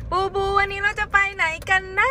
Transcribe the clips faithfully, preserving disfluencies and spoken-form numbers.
บูบูวันนี้เราจะไปไหนกันนะ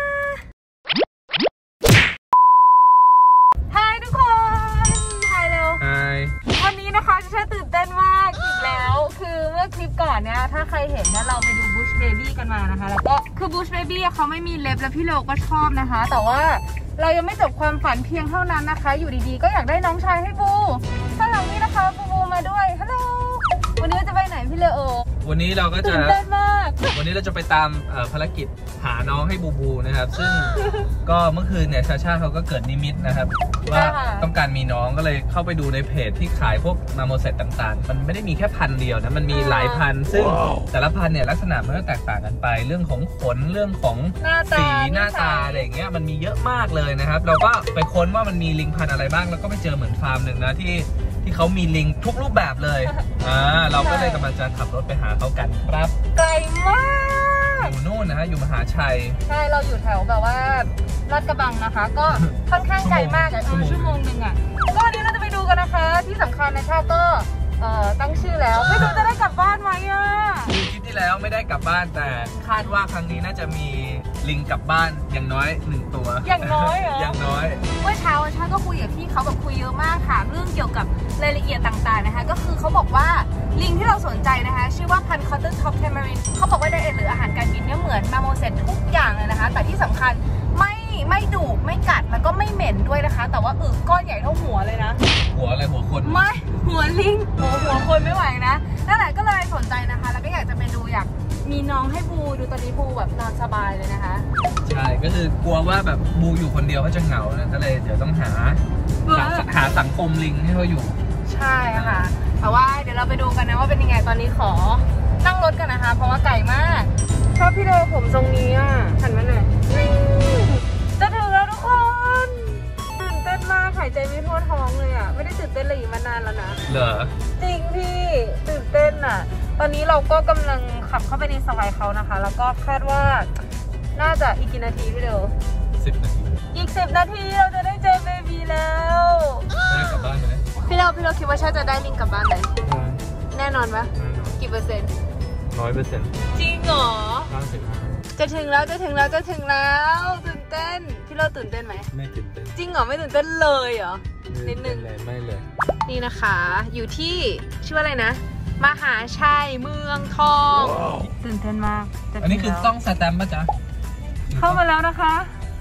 ฮายทุกคนฮายเร็วฮายวันนี้นะคะจะช่ตื่นเต้นมากอีกแล้วคือเมื่อคลิปก่อนเนี่ยถ้าใครเห็นนะเราไปดูบูชเบบี้กันมานะคะแล้วก็คือบูชเบบี้เขาไม่มีเล็บแล้วพี่โลก็ชอบนะคะแต่ว่าเรายังไม่จบความฝันเพียงเท่านั้นนะคะอยู่ดีๆก็อยากได้น้องชายให้บูข้างหลังนี้นะคะบูบูมาด้วยฮัลโหลวันนี้จะไปไหนพี่เลโอวันนี้เราก็จะตื่นเต้นมากวันนี้เราจะไปตามภารกิจหาน้องให้บูบูนะครับซึ่งก็เมื่อคืนเนี่ยชาชาเขาก็เกิดนิมิตนะครับว่าต้องการมีน้องก็เลยเข้าไปดูในเพจที่ขายพวกมาโมเสสต่างๆมันไม่ได้มีแค่พันเดียวนะมันมีหลายพันซึ่งแต่ละพันเนี่ยลักษณะมันก็แตกต่างกันไปเรื่องของขนเรื่องของสีหน้าตาอะไรอย่างเงี้ยมันมีเยอะมากเลยนะครับเราก็ไปค้นว่ามันมีลิงพันอะไรบ้างแล้วก็ไปเจอเหมือนฟาร์มหนึ่งนะที่ที่เขามีลิงทุกรูปแบบเลยอ่าเราก็เลยกำลังจะขับรถไปหาเขากันครับไกลมากอยู่นู่นนะฮะอยู่มหาชัยใช่เราอยู่แถวแบบว่าลาดกระบังนะคะก็ค่อนข้างไกลมากอ่ะชั่วโมงหนึ่งอ่ะก็วันนี้เราจะไปดูกันนะคะที่สำคัญนะชาก็เอ่อตั้งชื่อแล้วไม่รู้จะได้กลับบ้านไหมอ่ะดูคลิปที่แล้วไม่ได้กลับบ้านแต่คาดว่าครั้งนี้น่าจะมีลิงกลับบ้านอย่างน้อยหนึ่งตัวอย่างน้อยเหรออย่างน้อยเมื่อเช้าชาก็คุยกับพี่เขาแบบคุยเยอะมากถามเรื่องเกี่ยวกับรายละเอียดต่างๆนะคะก็คือเขาบอกว่าลิงที่เราสนใจนะคะชื่อว่าพันธุ์คอตเทนท็อปเทมเมรินเขาบอกว่าไดเอทหรืออาหารการกินเนี่ยเหมือนมาโมเสสทุกอย่างเลยนะคะแต่ที่สำคัญไม่ไม่ดุไม่กัดแล้วก็ไม่เหม็นด้วยนะคะแต่ว่าอึก้อนใหญ่เท่าหัวเลยนะหัวอะไรหัวคนไม่หัวลิงหัวหัวคนไม่ไหวนะนั่นแหละก็เลยสนใจนะคะแล้วก็อยากจะไปดูอยากมีน้องให้บูดูตอนนี้บูแบบนอนสบายเลยนะคะใช่ก็คือกลัวว่าแบบบูอยู่คนเดียวเขาจะเหงานะก็เลยเดี๋ยวต้องหาหาสังคมลิงให้เขาอยู่ใช่ค่ะแต่ว่าเดี๋ยวเราไปดูกันนะว่าเป็นยังไงตอนนี้ขอนั่งรถกันนะคะเพราะว่าไกลมากชอบพี่โดผมทรงนี้อ่ะหันมาหน่อยจะถึงแล้วทุกคนตื่นเต้นมากหายใจไม่ทั่วท้องเลยอ่ะไม่ได้ตื่นเต้นเลยมานานแล้วนะเหรอจริงพี่ตื่นเต้นอ่ะตอนนี้เราก็กำลังขับเข้าไปในซอยเขานะคะแล้วก็คาดว่าน่าจะอีกกี่นาทีพี่โดสิบนาทีอีกสิบนาทีเราจะได้เจอเบบีแล้วได้กลับบ้านไหมพี่เราพี่เราคิดว่าชาจะได้ลิงกลับบ้านไหมแน่นอนปะกี่เปอร์เซ็นต์ร้อยเปอร์เซ็นต์จริงเหรอห้าสิบห้าจะถึงแล้วจะถึงแล้วจะถึงแล้วตื่นเต้นพี่เราตื่นเต้นไหมไม่ตื่นเต้นจริงเหรอไม่ตื่นเต้นเลยเหรอนิดนึงไม่เลยนี่นะคะอยู่ที่ชื่ออะไรนะมหาชัยเมืองทองตื่นเต้นมากอันนี้คือต้องสแตมป์ป่ะจ๊ะเข้ามาแล้วนะคะ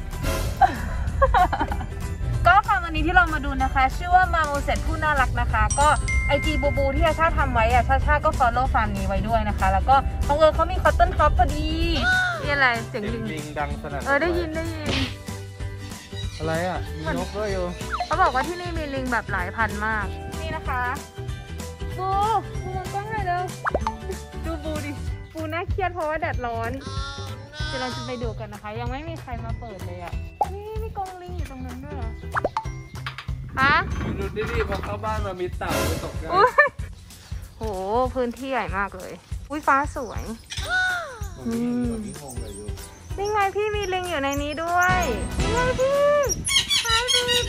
ก็ค่ะวันนี้ที่เรามาดูนะคะชื่อว่ามาโมเสสผู้น่ารักนะคะก็ไอจีบูบูที่ชาชาทำไว้อะชาชาก็ฟอลโล่ฟาร์มนี้ไว้ด้วยนะคะแล้วก็บังเอิญเขามีคอตเทนท็อปพอดีนี่อะไรเสียงลิงลิงดังสนั่นเออได้ยินได้ยินอะไรอ่ะมีนกด้วยอยู่เขาบอกว่าที่นี่มีลิงแบบหลายพันมากนี่นะคะบูบูมองกล้องหน่อยเร็วดูบูดิบูน่าเครียดเพราะว่าแดดร้อนเดี๋ยวเราจะไปดูกันนะคะยังไม่มีใครมาเปิดเลยอ่ะนี่มีกรงลิงอยู่ตรงนั้นด้วยเหรอฮะดูดิพอเข้าบ้านมามีเต่าไปตกกันโหพื้นที่ใหญ่มากเลยอุ้ยฟ้าสวยนี่ไงพี่มีลิงอยู่ในนี้ด้วยนี่ไงพี่ไฮบีบี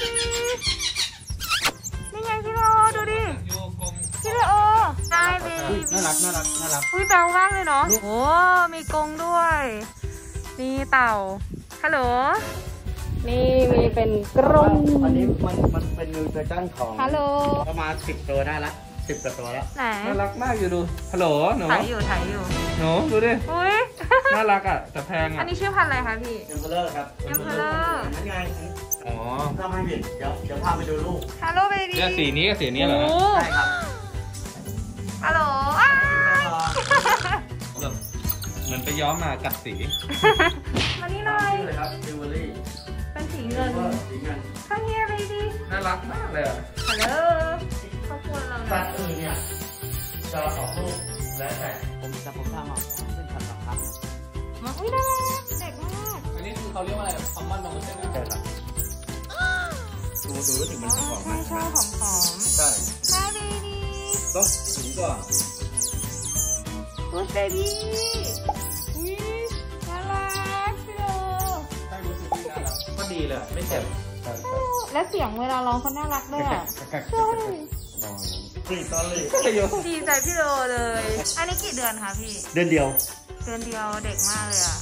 นี่ไงพี่โอดูดิพี่โอไฮบีน่ารักน่ารักน่ารักอุ้ยแปลวมากเลยเนาะโอ้มีกรงด้วยมีเต่าฮัลโหลนี่มีเป็นกรงอันนี้มันมันเป็นนิวเจอร์จันของฮัลโหลประมาณสิบตัวได้ละสิบกว่าตัวแล้วไหนน่ารักมากอยู่ดูฮัลโหลหนูถ่ายอยู่ถ่ายอยู่หนูดูดิอุ้ยน่ารักอ่ะแต่แพงอ่ะอันนี้ชื่อพันธุ์อะไรคะพี่เอ็มเพลเลอร์ครับเอ็มเพลเลอร์นั่นไงอ๋อทำให้ผิดเดี๋ยวเดี๋ยวพาไปดูลูกฮัลโหลเบบี้เนี่ยสีนี้กับสีนี้เหรอใช่ครับฮัลโหลเหมือนไปย้อมมากัดสีมานี่หน่อยครับจิวเวลรี่เป็นสีเงินข้างเฮียเบบี้น่ารักมากเลยอ่ะฮัลโหลครอบครัวเราสัตว์อื่นเนี่ยจะออกลูกแล้วแต่ผมจะผมทำอ่ะเป็นสัตว์สำคัญมาอุ้ยน่ารักเด็กมากอันนี้คือเขาเรียกว่าอะไรคอมมอนมาโมเสสใช่ครับดูดูรู้สึกมันหอมใช่ใช่หอมหอมใช่ใช่เบบี้ต้องถึงก่อนกูเบบี้อุ้ยน่ารักพี่โลใช่รู้สึกน่ารักก็ดีเลยไม่เจ็บและเสียงเวลาร้องเขาน่ารักด้วยอ่ะใช่ดีตอนเลยดีใจพี่โลเลยอันนี้กี่เดือนคะพี่เดือนเดียวเดือนเดียวเด็กมากเลยอ่ะ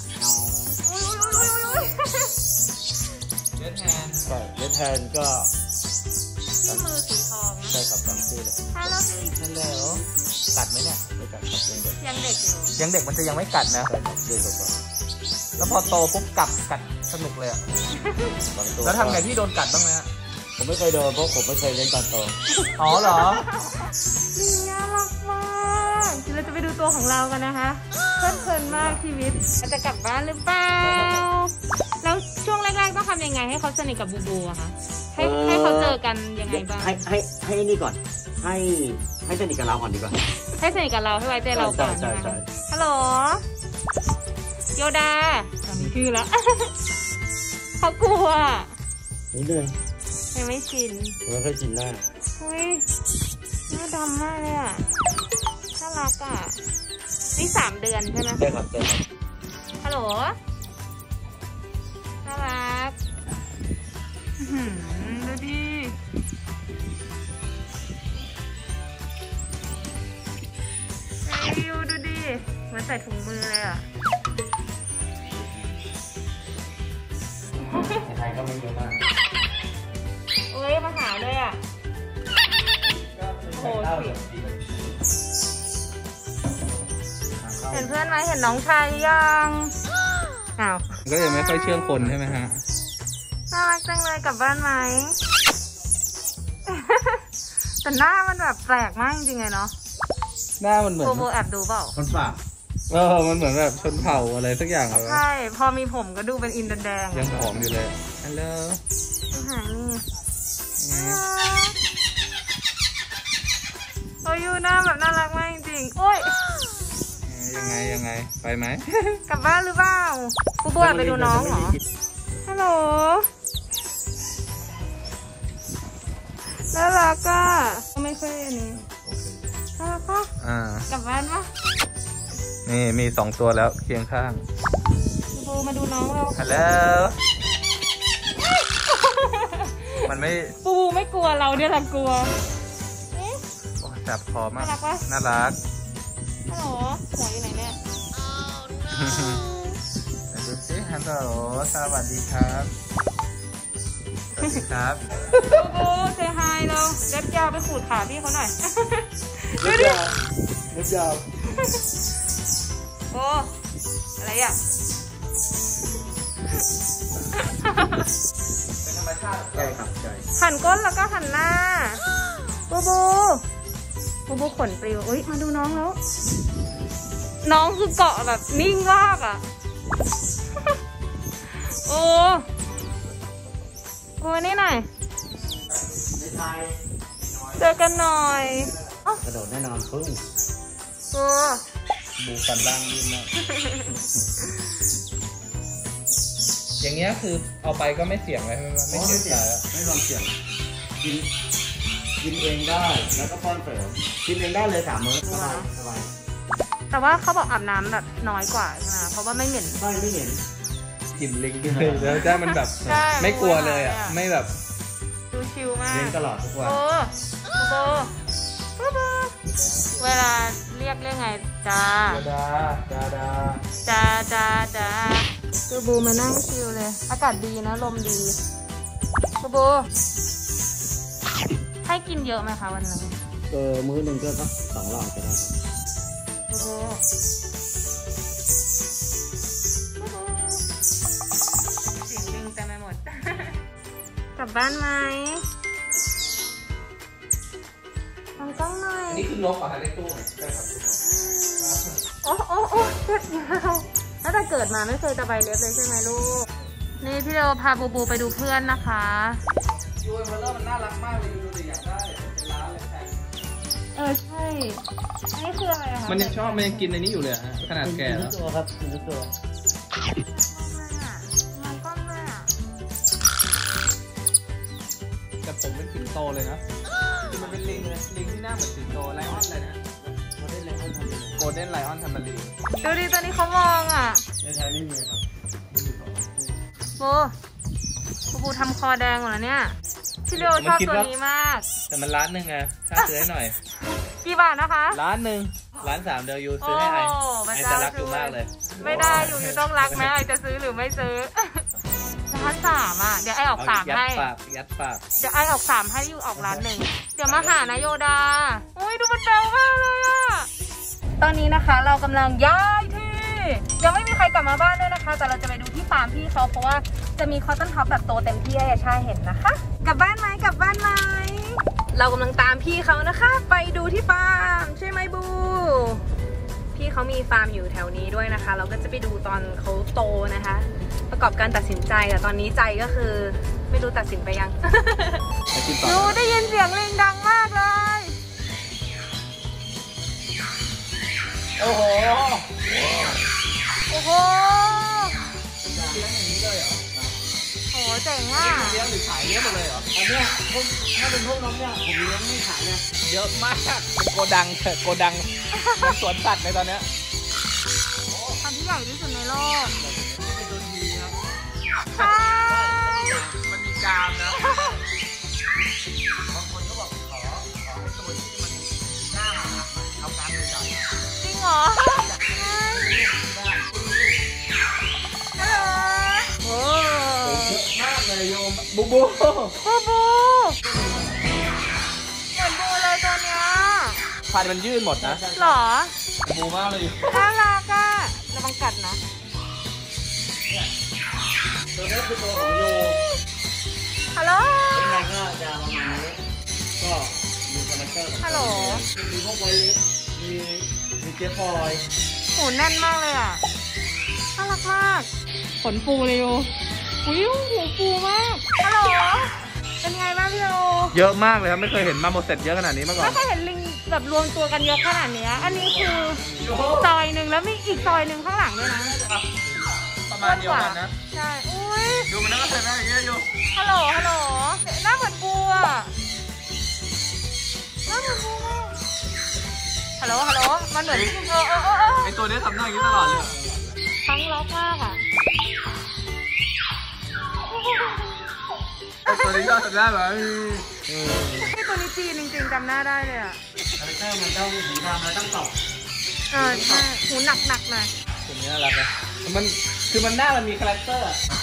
เลดแฮนใช่เลดแฮนก็ที่มือสีทองใช่ครับตามชื่อเลยฮัลโหลฮัลโหลกัดไหมเนี่ยไม่กัดครับยังเด็กยังเด็กอยู่ยังเด็กมันจะยังไม่กัดนะเด็กกว่าแล้วพอโตปุ๊บกัดกัดสนุกเลยอ่ะแล้วทำไงที่โดนกัดบ้างไหมฮะผมไม่เคยโดนเพราะผมไม่เคยเล่นตอนโตอ๋อเหรอนี่น่ารักมากเราจะไปดูตัวของเรากันนะคะเพลินมากชีวิตจะกลับบ้านหรือเปล่าแล้วช่วงแรกๆต้องทำยังไงให้เขาสนิทกับบูบูอะคะให้ให้เขาเจอกันยังไงบ้างให้ให้ให้นี่ก่อนให้ให้สนิทกับเราก่อนดีกว่าให้สนิทกับเราให้ไว้ใจเราก่อนใช่ใช่ฮัลโหลโยดาตอนนี้ชื่อแล้วเขากลัวนิดนึงยังไม่ชินไม่เคยชินหน้าเฮ้ยหน้าดำมากเลยอ่ะน่ารักอ่ะนี่สามเดือนใช่ไหมใช่ครับใช่ครับฮัลโหลน่ารักดูดิดูดูดิเหมือนใส่ถุงมือเลยอ่ะไทยก็ไม่เยอะมากเอ้ยมาหาเลยอ่ะโอ้โหเห็นเพื่อนไหมเห็นน้องชายยังอ้าวก็ยังไม่ค่อยเชื่องคนใช่ไหมฮะน่ารักจังเลยกลับบ้านไหมแต่หน้ามันแบบแปลกมากจริงๆเลยเนาะหน้ามันเหมือนโบโบแอบดูเปล่าคนฝากเออมันเหมือนแบบชนเผ่าอะไรสักอย่างอะใช่พอมีผมก็ดูเป็นอินเดียแดงยังผอมอยู่เลยฮัลโหลหานี่โอ้ยหน้าแบบน่ารักมากจริงๆโอ้ยยังไงยังไงไปไหมกลับบ้านหรือเปล่ากูบวชไปดูน้องเหรอฮัลโหลน่ารักอ่ะไม่ค่อยอันนี้น่ารักปะอ่ากลับบ้านปะนี่มีสองตัวแล้วเคียงข้างบูมาดูน้องเราฮัลโหลมันไม่บูไม่กลัวเราเนี่ยแหละกลัวโอ้จับคอมากน่ารักปะน่ารักฮัลโหลหัวอยู่ไหนเนี่ยดูสิฮัลโหลสวัสดีครับสวัสดีครับบูบูเซฮายเราเล็บยาวไปขูดขาพี่เขาหน่อยเล็บยาวเล็บยาวโอ้อะไรอ่ะเป็นธรรมชาติใช่ครับใช่หันก้นแล้วก็หันหน้าบูบูบูบูขนปลิวอุ้ยมาดูน้องแล้วน้องคือเกาะแบบนิ่งมากอ่ะโอ้โอ้นี่หน่อยเจอกันหน่อยกระโดดแน่นอนพึ่งโอ้บูฟันล่างยืดมากอย่างเงี้ยคือเอาไปก็ไม่เสี่ยงเลยไม่เสี่ยงไม่ความเสี่ยงกินกินเองได้แล้วก็ป้อนเสริมกินเองได้เลยสามมื้อสบายสบายแต่ว่าเขาบอกอาบน้ำแบบน้อยกว่าใช่ไหมเพราะว่าไม่เหม็นไม่ไม่เหม็นกลิ่นลิงแล้วจ้ามันแบบไม่กลัวเลยอ่ะไม่แบบดูชิลมากเลี้ยงตลอดทุกวันโอ้โหเวลาเรียกเรียกไงจ้าดาดาดาจ้าจ้าจ้าคือบูมานั่งชิลเลยอากาศดีนะลมดีคือบูให้กินเยอะไหมคะวันนี้เออมื้อหนึ่งก็สักสองหลอดก็ได้คือบูเสียงดึงเต็มไปหมดกลับบ้านไหมทำกล้องหน่อยนี่คือนกอ่ะในตู้ใช่ครับโอ้โอ้โอ้เล็บยาวตั้งแต่เกิดมาไม่เคยตะไบเล็บเลยใช่ไหมลูกนี่พี่เราพาบูบูไปดูเพื่อนนะคะยูเอ็มเบอร์มันน่ารักมากเลยดูดิอยากได้เป็นร้านเลยแพงเออใช่อันนี้คืออะไรคะมันยังชอบมันยังกินในนี้อยู่เลยฮะขนาดแก่แล้วตัวครับกินตัวมันก้อนเลยอ่ะแต่ผมเป็นสิงโตเลยนะมันเป็นลิงเลยลิงที่หน้าเหมือนสิงโตไลออนเลยนะโกลเด้นไลออนทำมารีโกลเด้นไลออนทำมารีดูดิตัวนี้เขามองอ่ะในไทยไม่มีครับโบบูบูทำคอแดงหมดแล้วเนี่ยพี่เลียวชอบตัวนี้มากแต่มันล้านหนึ่งไงค่าซื้อหน่อยกี่บาทนะคะล้านหนึ่งโร้านสามเดียวยูซื้อให้ไอไอจะรักอยู่มากเลยไม่ได้อยู่อยู่ต้องรักแม่ไอจะซื้อหรือไม่ซื้อร้านสามอ่ะเดี๋ยวไอออกสามให้ยัดปากยัดปากเดี๋ยวไอออกสามให้อยู่ออกร้านหนึ่งเดี๋ยวมาหานายโยดาโอ้ยดูมันเบลมากเลยอ่ะตอนนี้นะคะเรากำลังย้ายที่ยังไม่มีใครกลับมาบ้านด้วยนะคะแต่เราจะไปดูที่ฟาร์มพี่เขาเพราะว่าจะมีคอตตอนท็อปแบบโตเต็มที่ให้ชาเห็นนะคะกลับบ้านไหมกลับบ้านไหมเรากำลังตามพี่เขานะคะไปดูที่ฟาร์มใช่ไหมบูพี่เขามีฟาร์มอยู่แถวนี้ด้วยนะคะเราก็จะไปดูตอนเขาโตนะคะประกอบการตัดสินใจแต่ตอนนี้ใจก็คือไม่รู้ตัดสินไปยังดูได้ยินเสียงลิงดังมากเลยโอ้โหโอ้โหเลี้ยงอย่างนี้เลยเหรอโอ้เจ๋งอ่ะเลี้ยงหรือขายเลี้ยงหมดเลยเหรออันเนี้ยพวกถ้าเป็นพวกน้องเนี่ยผมเลี้ยงไม่ขายเลยเยอะมากโกดังโกดังเป็นสวนสัตว์ในตอนเนี้ยพันธุ์ที่ใหญ่ที่สุดในโลกเป็นตัวทีครับใช่มันมีกามนะบางคนก็บอกขอขอให้ตัวที่มันหน้าเอากามเลยจับจริงเหรอโอ้เยอะมากเลยโยมบูบูบูบูเหมือนบูเลยตัวเนี้ยฟันมันยื่นหมดนะหรอบูมากเลยน่ารักอ่ะระวังกัดนะตัวนี้คือตัวของโยฮัลโหลเป็นไงก็จะประมาณนี้ก็มีคาแรคเตอร์ฮัลโหลมีพวกไวลิสมีมีเจฟฟอยโหแน่นมากเลยอ่ะน่ารักมากขนฟูเลยโยอุ้ยหูฟูมากฮัลโหลเป็นไงบ้างพี่โยเยอะมากเลยครับไม่เคยเห็นมาโมเสสเยอะขนาดนี้มาก่อนไม่เคยเห็นลิงแบบรวมตัวกันเยอะขนาดนี้อันนี้คือซอยหนึ่งแล้วมีอีกซอยหนึ่งข้างหลังด้วยนะประมาณเดียวกันนะใช่อุ้ยดูมันน่าจะได้เยอะอยู่ฮัลโหลฮัลโหลหน้าเหมือนบัวหน้าเหมือนบัวฮัลโหลฮัลโหลมันเหมือนเออเออเออไอตัวนี้ทำหน้าอย่างนี้ตลอดเลยทั้งล็อกมากอ่ะตัวนี้ชอบทำหน้าแบบไอตัวนี้จีนจริงๆจำหน้าได้เลยอ่ะคาแรคเตอร์มันต้องหูดำแล้วต้องตอบเออใช่หูหนักหนักหน่อยตัวนี้น่ารักนะมันคือมันหน้ามันมีคาแรคเตอร์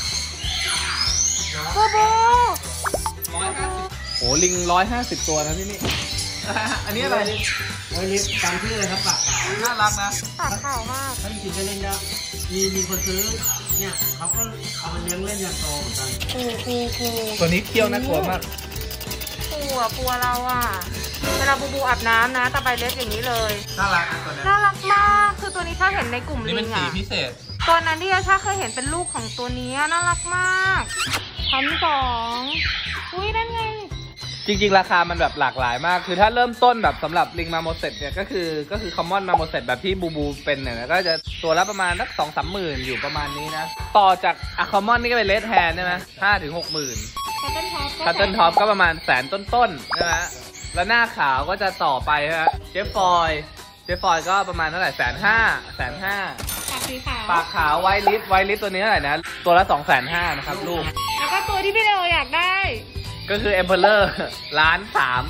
บูบูร้อยห้าสิบโอ้ลิงร้อยห้าสิบตัวนะที่นี่อันนี้อะไรไวลิสตามชื่อเลยครับปากขาวน่ารักนะปากขาวมากถ้าจริงๆจะเล่นได้มีมีคนซื้อเนี่ยเขาก็เอามาเลี้ยงเล่นยันโตเหมือนกันปูปูปูตัวนี้เคี้ยวน่ากลัวมากปูอ่ะปูเราอ่ะเวลาบูบูอาบน้ำนะตาใบเล็บอย่างนี้เลยน่ารักตัวนี้น่ารักมากคือตัวนี้ถ้าเห็นในกลุ่มลิงอ่ะนี่เป็นสีพิเศษตัวนั้นที่ชาเคยเห็นเป็นลูกของตัวนี้น่ารักมากชั้นสองอุ้ยนั่นไงจริงๆราคามันแบบหลากหลายมากคือถ้าเริ่มต้นแบบสำหรับลิงมาโมเสสเนี่ยก็คือก็คือคอมมอนมาโมเสสแบบที่บูบูเป็นเนี่ยก็จะตัวละประมาณสักสองสามหมื่นอยู่ประมาณนี้นะต่อจากอะคอมมอนนี่ก็เป็นเลดแฮนใช่ไหมห้าถึงหกหมื่นคัตเติ้ลท็อปคัตเติ้ลท็อปก็ประมาณแสนต้นๆใช่ไหมแล้วหน้าขาวก็จะต่อไปฮะเจฟฟอยเจฟฟอยก็ประมาณเท่าไหร่แสนห้าแสนห้าปากสีขาวปากขาวไวลิสไวลิสตัวนี้เท่าไหร่นะตัวละสองแสนห้านะครับลูกแล้วก็ตัวที่พี่เลโออยากได้ก็คือ Emperor ล้านสาม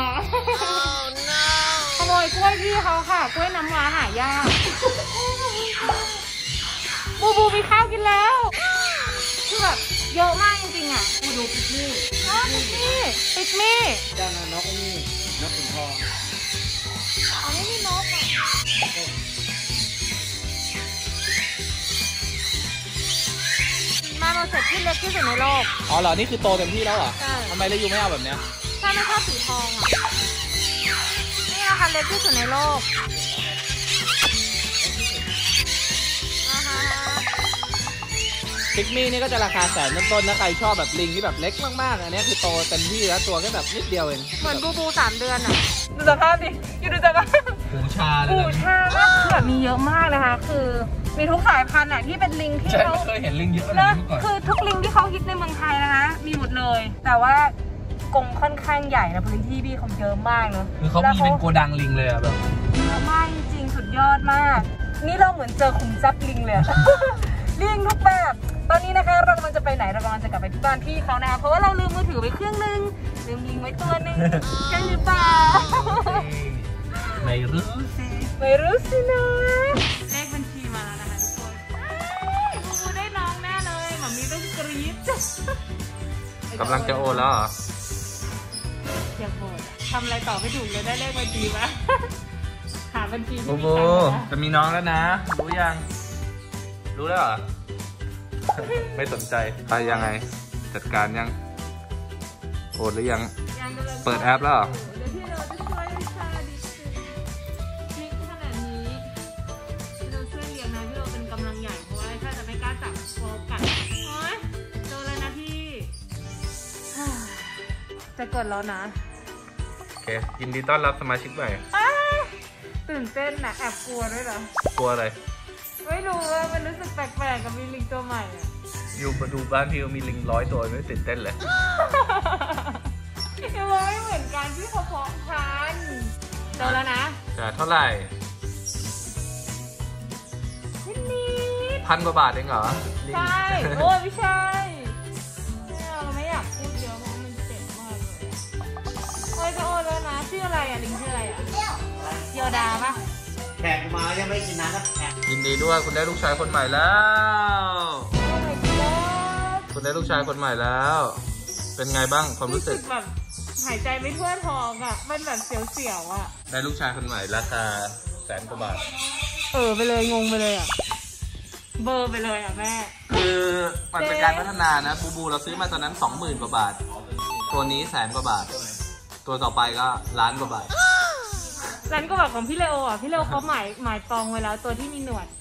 ขโมยกล้วยพี่เขาค่ะกล้วยน้ำว้าหายากบูบูมีข้าวกินแล้วคือแบบเยอะมากจริงๆอ่ะบูดูปิกมี่ปิกมี่ปิกมี่ด้านนกนี่นกขุนทองอันนี้มีนกอ่ะมาโมเสสที่เล็กที่สุดในโลกอ๋อเหรอนี่คือโตเต็มที่แล้วเหรอใช่ทำไมเลยยูไม่เอาแบบเนี้ยถ้าไม่ชอบสีทองอ่ะนี่นะคะเล็กที่สุดในโลกพิกมี่นี่ก็จะราคาแสนต้นๆนะใครชอบแบบลิงที่แบบเล็กมากๆอันนี้คือโตเต็มที่แล้วตัวแค่แบบนิดเดียวเองเหมือนบูบูสามเดือนอ่ะดูสภาพดิยูดูสภาพหูชาหูชาแบบมีเยอะมากนะคะคือมีทุกสายพันธุ์อ่ะที่เป็นลิงที่เขาเคยเห็นลิงเยอะนะคือทุกลิงที่เขาฮิตในเมืองไทยนะคะมีหมดเลยแต่ว่ากรงค่อนข้างใหญ่นะพื้นที่พี่เขาเยอะมากเนอะคือเขามีเป็นโกดังลิงเลยอะแบบเยอะมากจริงๆสุดยอดมากนี่เราเหมือนเจอขุมทรัพย์ลิงเลยลิงทุกแบบตอนนี้นะคะเรากำลังจะไปไหนเรากำลังจะกลับไปที่บ้านพี่เขานะคะเพราะว่าเราลืมมือถือไปเครื่องนึงลืมลิงไว้ตัวนึงใช่หรือเปล่าไม่รู้สิไม่รู้สินะเลขบัญชีมาแล้วนะคะทุกคนบูบูได้น้องแน่เลยหมามีต้องกรี๊ดกำลังจะโอนแล้วเหรออย่าโอนทำอะไรต่อไม่ถูกเลยได้เลขบัญชีมาหาบัญชีบูบูจะมีน้องแล้วนะรู้ยังรู้แล้วเหรอไม่สนใจไปยังไงจัดการยังโอนหรือยังเปิดแอปแล้วเหรอจะกดแล้วนะโอเคยินดีต้อนรับสมาชิกใหม่ตื่นเต้นนะแอบกลัวด้วยเหรอกลัวอะไรไม่รู้ว่ามันรู้สึกแปลกๆกับมีลิงตัวใหม่อ่ะอยู่มาดูบ้านพี่มีลิงร้อยตัวไม่ตื่นเต้นเลยยังไม่เหมือนกันที่เขาเพาะพันธุ์เจอแล้วนะจะเท่าไหร่พันกว่าบาทเองเหรอใช่โอ้ไม่ใช่เราไม่อยากพูดเยอะเพราะมันเจ็บมากเลยโอ้ยจะโอนแล้วนะชื่ออะไรอ่ะลิงชื่ออะไรอ่ะโยดาปะแขกมายังไม่กินน้ำนะแขกยินดีด้วยคุณได้ลูกชายคนใหม่แล้วคุณได้ลูกชายคนใหม่แล้วเป็นไงบ้างความรู้สึกแบบหายใจไม่ทั่วท้องอ่ะมันแบบเสียวๆอ่ะได้ลูกชายคนใหม่ราคาแสนกว่าบาทเออไปเลยงงไปเลยอ่ะเบอร์ไปเลยอ่ะแม่คือมันเป็นการพัฒนานะบูบูเราซื้อมาตอนนั้นสองหมื่นกว่าบาทตัวนี้แสนกว่าบาทตัวต่อไปก็ล้านกว่าบาทร้านก็แบบของพี่เลโออ่ะพี่เลโอเขาหมายหมายปองไว้แล้วตัวที่มีหนวด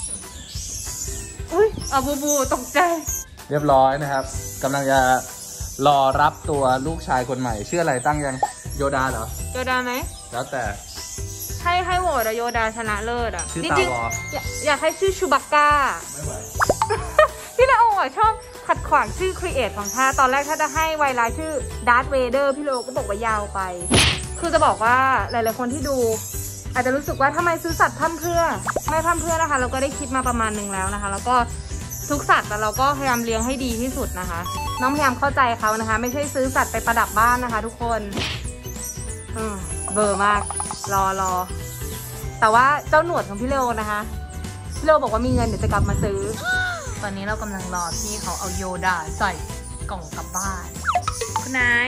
อุ้ยอ่ะบูบูตกใจเรียบร้อยนะครับกำลังจะรอรับตัวลูกชายคนใหม่ชื่ออะไรตั้งยังโยดาเหรอโยดาไหมแล้วแต่ให้ให้โหวตโยดาชนะเลิศอ่ะชื่อตาวออยากให้ชื่อชูบักก้าไม่ไหวพี่เลโออ่ะชอบขัดขวางชื่อครีเอทของท่าตอนแรกถ้าจะให้ไวไลท์ชื่อดาร์ธเวเดอร์พี่เลโอก็บอกว่ายาวไปคือจะบอกว่าหลายๆคนที่ดูอาจจะรู้สึกว่าทำไมซื้อสัตว์พั่มเพื่อไม่พั่มเพื่อนะคะเราก็ได้คิดมาประมาณหนึ่งแล้วนะคะแล้วก็ทุกสัตว์เราก็พยายามเลี้ยงให้ดีที่สุดนะคะน้องพยายามเข้าใจเขานะคะไม่ใช่ซื้อสัตว์ไปประดับบ้านนะคะทุกคนเบอร์มากรอรอแต่ว่าเจ้าหนวดของพี่เลโอนะคะพี่เลโอบอกว่ามีเงินเดี๋ยวจะกลับมาซื้อตอนนี้เรากำลังรอที่เขาเอาโยดาใส่กล่องกลับบ้านคุณนาย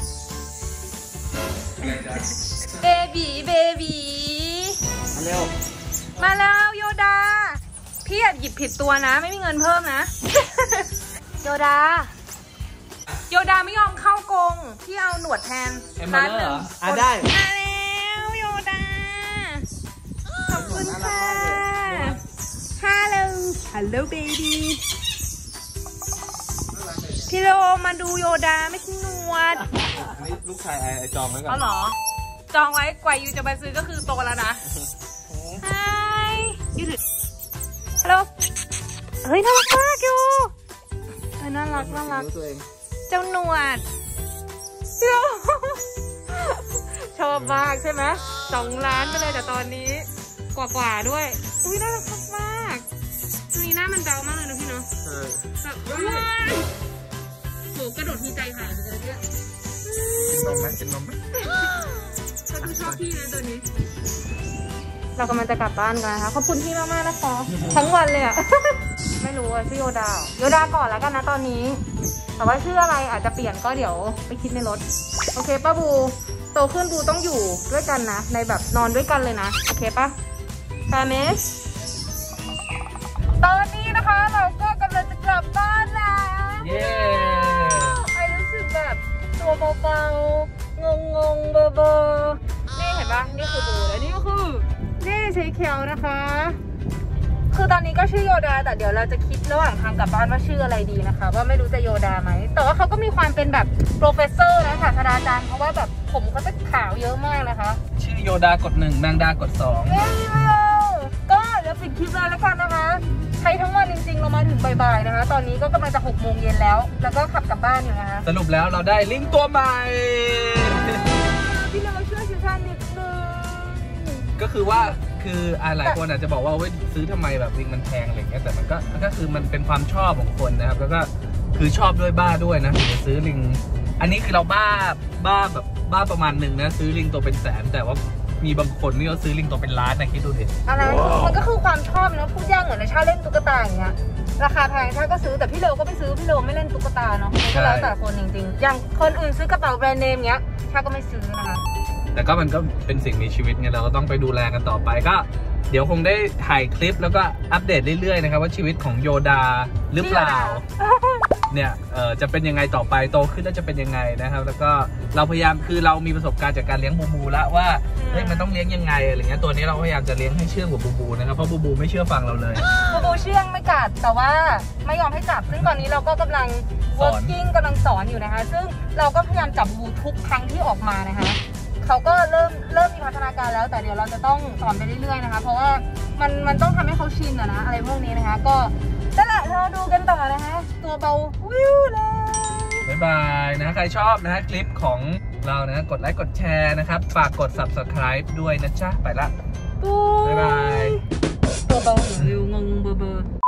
เบบีเบบีมาเร็วมาแล้วโยดาพี่หยิบผิดตัวนะไม่มีเงินเพิ่มนะโยดาโยดาไม่ยอมเข้ากรงพี่เอาหนวดแทนร้านหนึ่งอ่ะได้มาแล้วโยดาขอบคุณค่ะฮัลโหลฮัลโหลเบบีพี่โรมาดูโยดาไม่ใช่หนวดนี่ลูกชายไอจองไว้ก่อนอ๋อเหรอจองไว้กว่ายูจะมาซื้อก็คือโตแล้วนะไฮยูถือฮัลโหลเฮ้ยน่ารักมากยูเฮ้ยน่ารักน่ารักเจ้าหนวดพี่โรชอบมากใช่ไหมสองล้านไปเลยแต่ตอนนี้กว่าๆด้วยอุ้ยน่ารักมากตัวนี้หน้ามันเบามากเลยนะพี่เนาะแบบว้าวโหกระโดดทีใจหายไปเลยเนี่ยกินนมไหมกินนมไหมชอบชอบพี่นะตัวนี้เรากำลังจะกลับบ้านกันนะคะขอบคุณพี่มากๆนะคะทั้งวันเลยอะไม่รู้ว่าชื่อโยดาโยดาก่อนแล้วกันนะตอนนี้แต่ว่าชื่ออะไรอาจจะเปลี่ยนก็เดี๋ยวไปคิดในรถโอเคป้าบูโตขึ้นบูต้องอยู่ด้วยกันนะในแบบนอนด้วยกันเลยนะโอเคปะฟาเมสตอนนี้นะคะเราก็กำลังจะกลับบ้านแล้วเย้ไอรู้สึกแบบตัวเบาๆงงๆเบอร์เบอร์นี่เห็นปะนี่คือบูและนี่ก็คือนี่สีเขียวนะคะคือตอนนี้ก็ชื่อโยดาแต่เดี๋ยวเราจะคิดระหว่างทางกลับบ้านว่าชื่ออะไรดีนะคะว่าไม่รู้จะโยดาไหมแต่ว่าเขาก็มีความเป็นแบบโปรเฟสเซอร์นะศาสตราจารย์เพราะว่าแบบผมเขาจะขาวเยอะมากนะคะชื่อโยดากดหนึ่งแมงดากดสองก็เดี๋ยวปิดคลิปเลยแล้วกันนะคะใช้ทั้งวันจริงๆเรามาถึงบ่ายๆนะคะตอนนี้ก็กำลังจะหกโมงเย็นแล้วแล้วก็ขับกลับบ้านอยู่นะคะสรุปแล้วเราได้ลิงตัวใหม่พี่เราช่วยชิวชันนิดนึงก็คือว่าคือหลายคนอาจจะบอกว่าเว้ยซื้อทำไมแบบลิงมันแพงอะไรเงี้ยแต่มันก็ก็คือมันเป็นความชอบของคนนะครับแล้วก็คือชอบด้วยบ้าด้วยนะถึงจะซื้อลิงอันนี้คือเราบ้าบ้าแบบบ้าประมาณหนึ่งนะซื้อลิงตัวเป็นแสนแต่ว่ามีบางคนนี่เขาซื้อลิงตัวเป็นล้านนะคิดดูดิอะไรมันก็คือความชอบนะพูดยากเหมือนในชาเล่นตุ๊กตาอย่างเงี้ยราคาแพงชาก็ซื้อแต่พี่เลวก็ไม่ซื้อพี่เลวไม่เล่นตุ๊กตาเนาะก็แล้วแต่คนจริงๆอย่างคนอื่นซื้อกระเป๋าแบรนด์เนมเงี้ยชาก็ไม่ซื้อนะคะแต่ก็มันก็เป็นสิ่งมีชีวิตไงเราก็ต้องไปดูแลกันต่อไปก็เดี๋ยวคงได้ถ่ายคลิปแล้วก็อัปเดตเรื่อยๆนะครับว่าชีวิตของโยดาหรือเปล่าเนี่ยเอ่อจะเป็นยังไงต่อไปโตขึ้นแล้วจะเป็นยังไงนะครับแล้วก็เราพยายามคือเรามีประสบการณ์จากการเลี้ยงบูบูแล้วว่าเฮ้ยมันต้องเลี้ยงยังไงอะไรเงี้ยตัวนี้เราพยายามจะเลี้ยงให้เชื่องกว่าบูบูนะครับเพราะบูบูไม่เชื่อฟังเราเลยบูบูเชื่องไม่กัดแต่ว่าไม่ยอมให้จับซึ่งตอนนี้เราก็กำลัง working กำลังสอนอยู่นะคะซึ่งเราก็พยายามจับบูบูทุกครั้งที่ออกมานะคะเขาก็เริ่มเริ่มมีพัฒนาการแล้วแต่เดี๋ยวเราจะต้องสอนไปเรื่อยๆนะคะเพราะว่ามันมันต้องทำให้เขาชินอะนะอะไรพวกนี้นะคะก็นั่นแหละเราดูกันต่อนะคะตัวเบาวิวเลยบ๊ายบายนะใครชอบนะฮะคลิปของเรานะกดไลค์กดแชร์นะครับฝากกด subscribe ด้วยนะจ๊ะไปละบ๊ายบายตัวเบาวิวงงเบอร์เบอร์